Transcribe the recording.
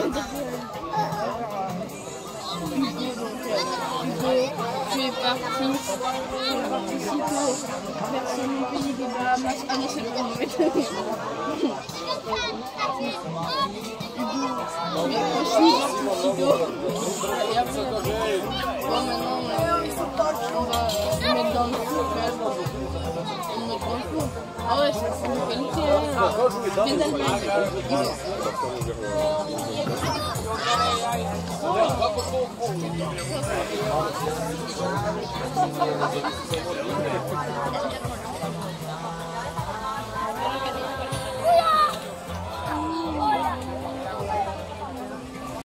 Tu es parti si tôt. Personne ne pays des Bahamas. Ah non, c'est le bon moment. Mais aussi, si tôt. Et après, bon, maintenant, on va se mettre dans le four. On met dans le four. Ah ouais, c'est une qualité. Bien d'Allemagne.